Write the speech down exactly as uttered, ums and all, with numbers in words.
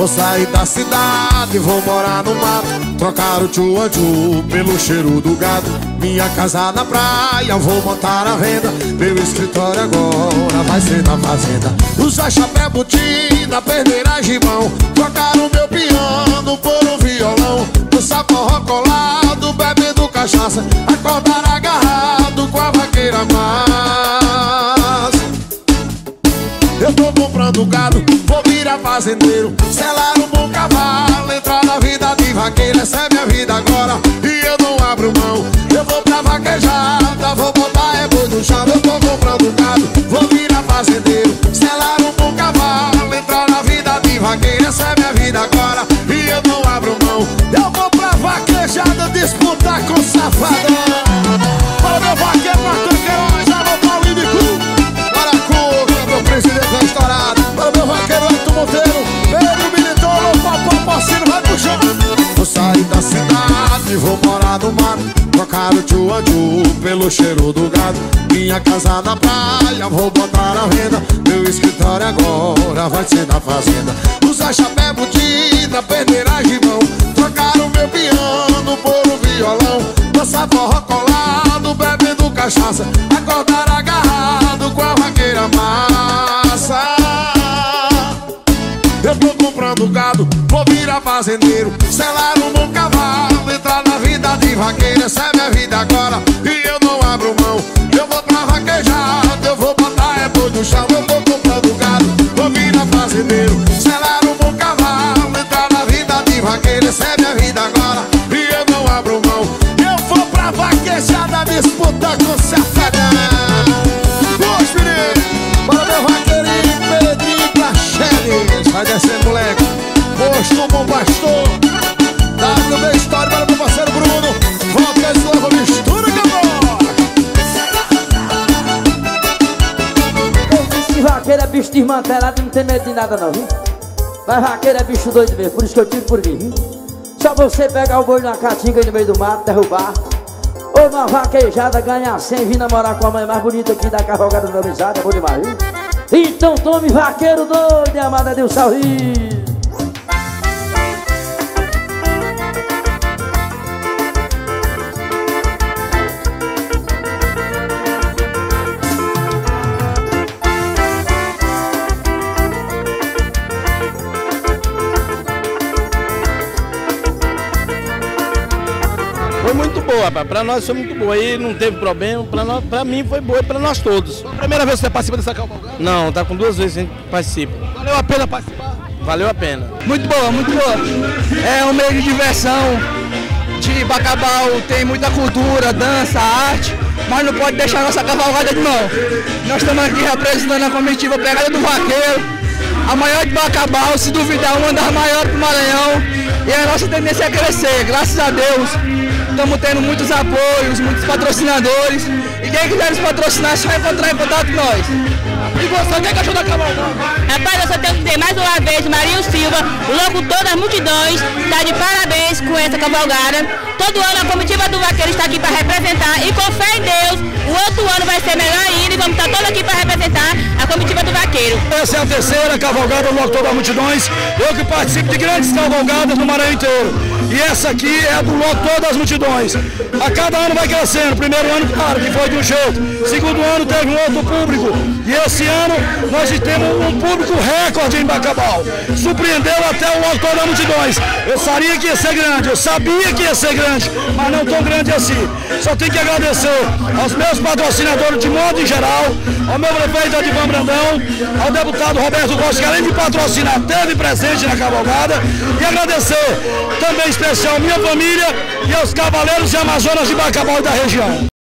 Vou sair da cidade, vou morar no mato, trocar o tchu-tchu pelo cheiro do gado. Minha casa na praia, vou montar a venda. Meu escritório agora vai ser na fazenda. Usar chapéu, botina, perder a gibão, trocar o meu piano por um violão. Dançar forró colado, bebendo cachaça, acordar agarrado com a vaqueira massa. Eu tô comprando gado, vou virar fazendeiro, selar um bom cavalo, entrar na vida de vaqueiro. Essa é minha vida agora e eu não abro mão. Eu vou pra vaquejada, vou botar é boi no chão. Eu tô comprando gado, vou virar fazendeiro, selar um bom cavalo, entrar na vida de vaqueiro. Essa é minha vida agora e eu não abro mão. Eu vou pra vaquejada disputar com o safadão. Para meu vaqueiro, Martão Queiroz, alô Paulinho de Cu, para Cuca, meu presidente vai estourado. Para meu vaqueiro, Arthur Monteiro, Pedro Militou, alô Papão Porcino, vai puxando. Vou sair da cidade, vou morar no mato, trocar o tchu-tchu pelo cheiro do gado. Minha casa na praia, vou botar a venda. Meu escritório agora vai ser na fazenda. Usar chapéu, botina, perder a gibão, trocar o meu piano por um violão. Dançar forró colado, bebendo cachaça, acordar agarrado com a vaqueira massa. Eu tô comprando gado, vou virar fazendeiro, selar um bom cavalo, entrar na vida de vaqueiro. Essa é minha vida agora e eu não abro mão. Eu vou pra vaquejada, eu vou botar é boi no chão. Eu tô comprando gado, vou virar fazendeiro, selar um bom cavalo, entrar na vida de vaqueiro. Essa é minha vida agora e eu não abro mão. Eu vou pra vaquejada disputar com o safadão. Dois meninos, para meu vaqueirinho Pedrinho Praxedes, vai descer moleque, posto bom pastor. W B História para meu parceiro Bruno, volta esse novo mistura que Quem disse que vaqueiro é bicho desmantelado, não tem medo de nada não, viu? Mas vaqueiro é bicho doido mesmo, por isso que eu tiro por mim, viu? Só você pegar o boi na caatinga aí no meio do mato, derrubar, ou numa vaquejada, ganhar cem, vir namorar com a mãe mais bonita aqui da cavalgada da amizade, é bom demais, viu? Então tome vaqueiro doido, amada Deus salve. Foi muito boa, rapaz. Pra nós foi muito boa. Aí não teve problema. Pra, nós, pra mim foi boa e pra nós todos. Primeira vez que você participa dessa cavalgada? Não, tá com duas vezes que a gente participa. Valeu a pena participar? Valeu a pena. Muito boa, muito boa. É um meio de diversão. De Bacabal tem muita cultura, dança, arte, mas não pode deixar a nossa cavalgada de mão. Nós estamos aqui representando a comitiva Pegada do Vaqueiro, a maior de Bacabal, se duvidar, uma das maiores do Maranhão. E a nossa tendência é crescer, graças a Deus. Estamos tendo muitos apoios, muitos patrocinadores. E quem quiser nos patrocinar, é só entrar em contato com nós. E você, o que achou da cavalgada? Rapaz, eu só tenho que dizer mais uma vez, Marinho Silva, o locutor das multidões, está de parabéns com essa cavalgada. Todo ano a comitiva do Vaqueiro está aqui para representar e com fé em Deus, o outro ano vai ser melhor ainda e vamos estar todos aqui para representar a comitiva do Vaqueiro. Essa é a terceira cavalgada do locutor das multidões. Eu que participo de grandes cavalgadas no Maranhão inteiro. E essa aqui é a do locutor das multidões. A cada ano vai crescendo. Primeiro ano, claro, que foi de um jeito. Segundo ano teve um outro público. E esse ano nós temos um público recorde em Bacabal. Surpreendeu até o locutor das multidões. Eu sabia que ia ser grande, eu sabia que ia ser grande, mas não tão grande assim. Só tenho que agradecer aos meus patrocinadores de modo em geral, ao meu prefeito Adivan Brandão, ao deputado Roberto Costa, que além de patrocinar, teve presente na cavalgada, e agradecer também em especial minha família e aos cavaleiros e amazonas de Bacabal e da região.